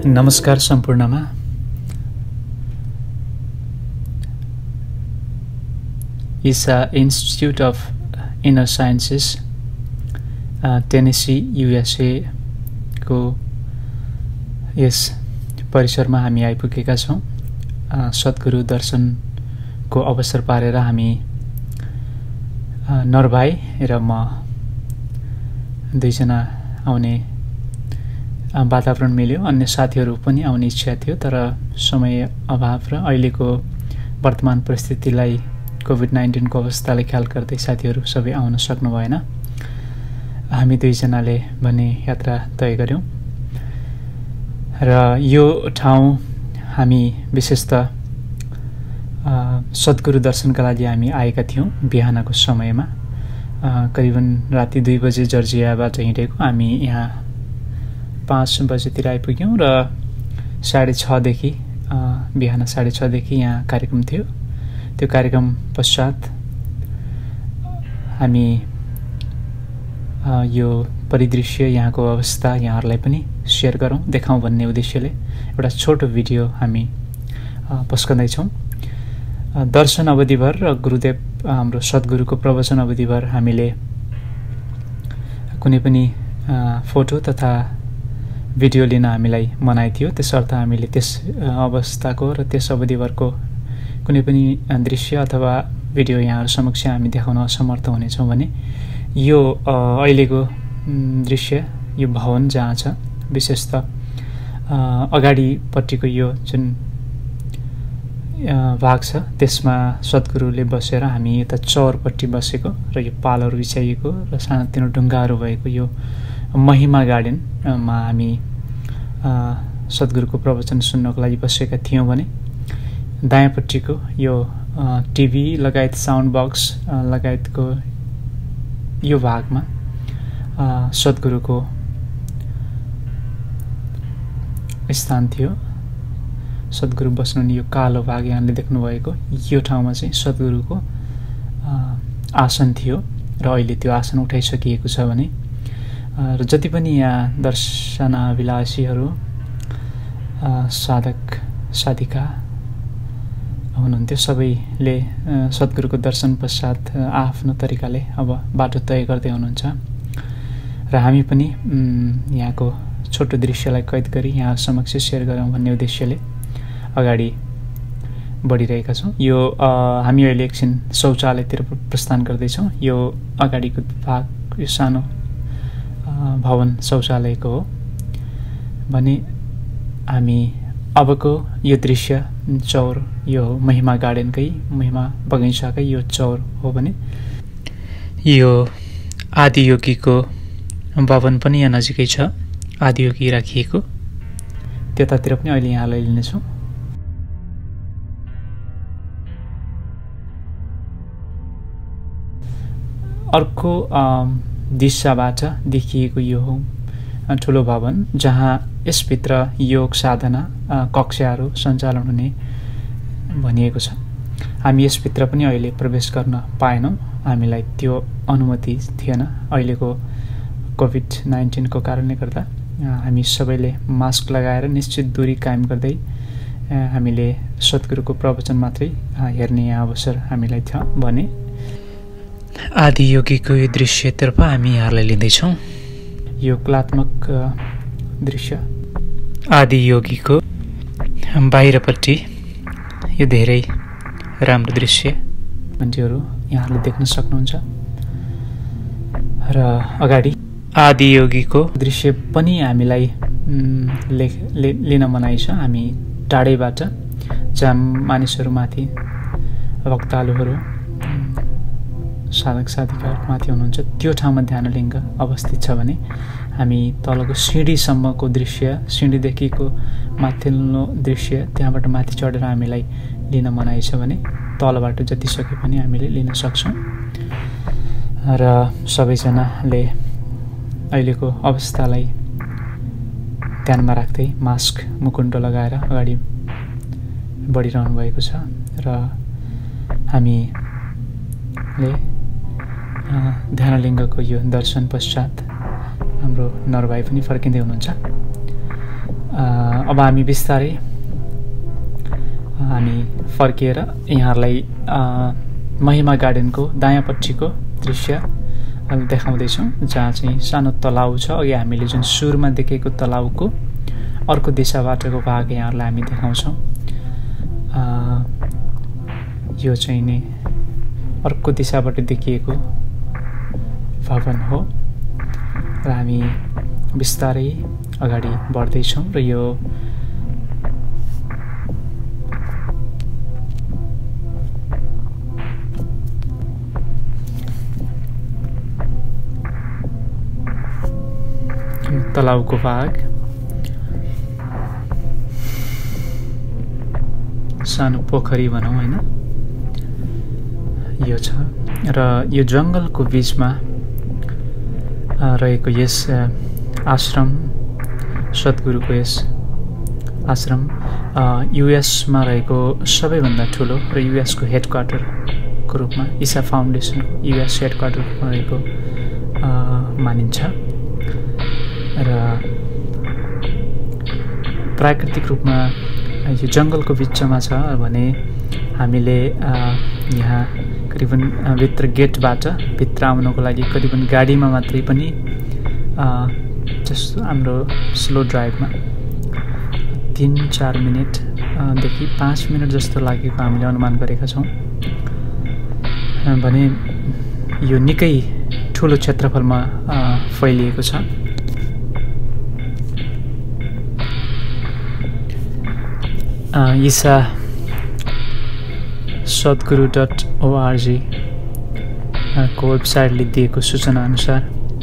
नमस्कार सम्पूर्णमा। Isha institute of inner sciences Tennessee USA को यस परिसरमा हामी आइपुगेका छौं। सद्गुरु दर्शनको अवसर पारेर हामी नरभाइ र म दुईजना आउने वातावरण मिल्यो। अन्य साथीहरू पनि आउने इच्छा थियो, तर समय अभाव र अहिलेको वर्तमान परिस्थितिलाई कोभिड-19 को अवस्थालाई ख्याल गर्दै साथीहरू सबै आउन सक्नु भएन। हामी दुईजनाले भने यात्रा तय गर्यौं र यो ठाउँ हामी विशेषतः सद्गुरु दर्शनका लागि हामी आएका थियौं। बिहानको समयमा करिबन राति 2 बजे जर्जियाबाट हिँडेको हामी यहाँ 5 बजेतिर आइपुग्यौं र 6:30 देखि बिहान 6:30 देखि यहाँ कार्यक्रम थियो। त्यो कार्यक्रम पश्चात हामी यो परिदृश्य, यहाँको अवस्था यहाँहरूलाई पनि शेयर गरौं, देखाउँ भन्ने उद्देश्यले एउटा छोटो भिडियो हामी पस्कँदै छौं। दर्शन अवधिभर र गुरुदेव हाम्रो सद्गुरुको प्रवचन अवधिभर हामीले कुनै पनि फोटो तथा भिडियो लिन हामीलाई मनाइ थियो। त्यसर्थ हामीले त्यस अवस्थाको र त्यस अवधिभरको कुनै पनि दृश्य अथवा भिडियो यहाँहरु समक्ष हामी देखाउन असमर्थ हुनेछौं भने यो अहिलेको दृश्य, यो भवन जहाँ छ, विशेषतः अगाडिपट्टिको यो जुन भाग छ त्यसमा सद्गुरुले बसेर हामी यता चौरपट्टि बसेको र यो पालहरू बिछाइएको र सानोतिनो ढुङ्गाहरू भएको यो महिमा गार्डनमा हामी सद्गुरुको प्रवचन सुन्नको लागि बसेका थियौं भने दायाँपट्टिको यो टिभी लगायत साउन्ड बक्स लगायतको यो भागमा सद्गुरुको स्थान थियो। सद्गुरु बस्नुहुने यो कालो भाग यहाँले देख्नुभएको यो ठाउँमा चाहिँ सद्गुरुको आसन थियो र अहिले त्यो आसन उठाइसकिएको छ भने र जति पनि यहाँ दर्शनाभिलाषीहरू साधक साधिका हुनुहुन्थ्यो सबैले सद्गुरुको दर्शन पश्चात आफ्नो तरिकाले अब बाटो तय गर्दै हुनुहुन्छ र हामी पनि यहाँको छोटो दृश्यलाई कैद गरी यहाँ समक्ष शेयर गरौँ भन्ने उद्देश्यले अगाडि बढिरहेका छौं। यो हामी अहिले एकछिन शौचालयतिर प्रस्थान गर्दैछौं। यो अगाडिको भाग यो सानो भवन शौचालयको हो भने हामी अबको यो दृश्य चौर, यो महिमा गार्डनकै, महिमा बगैँचाकै यो चौर हो भने यो आदियोगीको भवन पनि यहाँ नजिकै छ, आदियोगी राखिएको। त्यतातिर पनि अहिले यहाँलाई लिनेछौँ। अर्को दिशाबाट देखिएको यो ठुलो भवन जहाँ यसभित्र योग साधना कक्षाहरू सञ्चालन हुने भनिएको छ। हामी यसभित्र पनि अहिले प्रवेश गर्न पाएनौं, हामीलाई त्यो अनुमति थिएन। अहिलेको कोभिड-19 को कारणले गर्दा हामी सबैले मास्क लगाएर निश्चित दूरी कायम गर्दै हामीले सद्गुरुको प्रवचन मात्रै हेर्ने अवसर हामीलाई थियो भने आदियोगीको यो दृश्यतर्फ हामी यहाँलाई लिँदैछौँ। यो कलात्मक दृश्य आदियोगीको बाहिरपट्टि यो धेरै राम्रो दृश्य मान्छेहरू यहाँले देख्न सक्नुहुन्छ र अगाडि आदियोगीको दृश्य पनि हामीलाई लिन मनाइ छ। हामी टाढैबाट जहाँ मानिसहरू माथि, वक्तालुहरू, साधक साधिकाहरू माथि हुनुहुन्छ त्यो ठाउँमा ध्यानलिङ्ग अवस्थित छ भने हामी तलको सिँढीसम्मको दृश्य, सिँढीदेखिको माथिल्लो दृश्य, त्यहाँबाट माथि चढेर हामीलाई लिन मनाइ छ भने तलबाट जति सके पनि हामीले लिन सक्छौं र सबैजनाले अहिलेको अवस्थालाई ध्यानमा राख्दै मास्क मुकुन्डो लगाएर अगाडि बढिरहनु भएको छ र हामीले ध्यानलिङ्गको यो दर्शन पश्चात हाम्रो नरभाइ पनि फर्किँदै हुनुहुन्छ। अब हामी बिस्तारै हामी फर्किएर यहाँहरूलाई महिमा गार्डनको दायाँपट्टिको दृश्य देखाउँदैछौँ, जहाँ चाहिँ सानो तलाउ छ। अघि हामीले जुन सुरुमा देखेको तलाउको अर्को दिशाबाटको भाग यहाँहरूलाई हामी देखाउँछौँ। यो चाहिँ नि अर्को दिशाबाट देखिएको भवन हो र हामी बिस्तारै अगाडि बढ्दैछौँ र यो तलाउको भाग सानो पोखरी भनौँ हैन, यो छ र यो जङ्गलको बीचमा रहेको यस आश्रम, सद्गुरुको यस आश्रम युएसमा रहेको सबैभन्दा ठुलो र युएसको हेडक्वार्टरको रूपमा ईसा फाउन्डेसनको युएस हेडक्वार्टरमा रहेको मानिन्छ र प्राकृतिक रूपमा यो जङ्गलको बिचमा छ भने हामीले यहाँ करिबन भित्र गेटबाट भित्र आउनको लागि करिबन गाडीमा मात्रै पनि जस्तो हाम्रो स्लो ड्राइभमा 3-4 मिनटदेखि 5 मिनट जस्तो लागेको हामीले अनुमान गरेका छौँ भने यो निकै ठुलो क्षेत्रफलमा फैलिएको छ। ईसा sadguru.org को वेबसाइटले दिएको सूचना अनुसार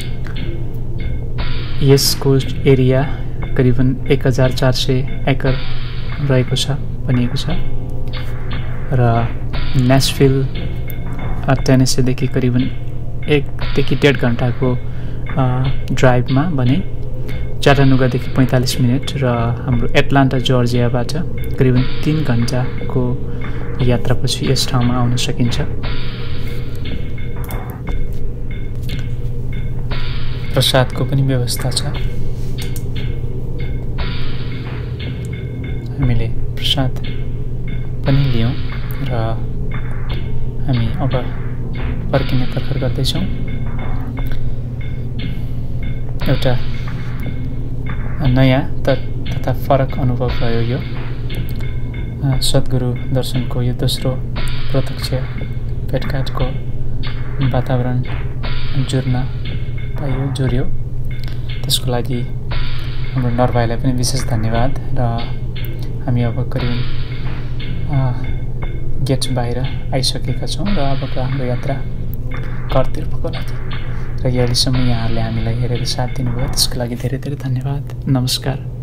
यसको एरिया करिबन 1400 एकड़ रहेको छ भनिएको छ र न्यासभिल टेनेसीदेखि करिबन 1 देखि 1.5 घण्टाको ड्राइभमा भने चाटानुगादेखि 45 मिनट र हाम्रो एटलान्टा जर्जियाबाट करिबन 3 घण्टाको यात्रापछि यस ठाउँमा आउन सकिन्छ। प्रसादको पनि व्यवस्था छ, हामीले प्रसाद पनि लियौँ र हामी अब फर्किने तर्खर गर्दैछौँ। एउटा नयाँ तथा फरक अनुभव रह्यो यो सद्गुरु दर्शनको यो दोस्रो प्रत्यक्ष भेटघाटको वातावरण जोड्यो। त्यसको लागि हाम्रो नरभाइलाई पनि विशेष धन्यवाद र हामी अब करिब गेट बाहिर आइसकेका छौँ र अबको हाम्रो यात्रा घरतिरको लागि र अहिलेसम्म यहाँहरूले हामीलाई हेरेर साथ दिनुभयो त्यसको लागि धेरै धेरै धन्यवाद। नमस्कार।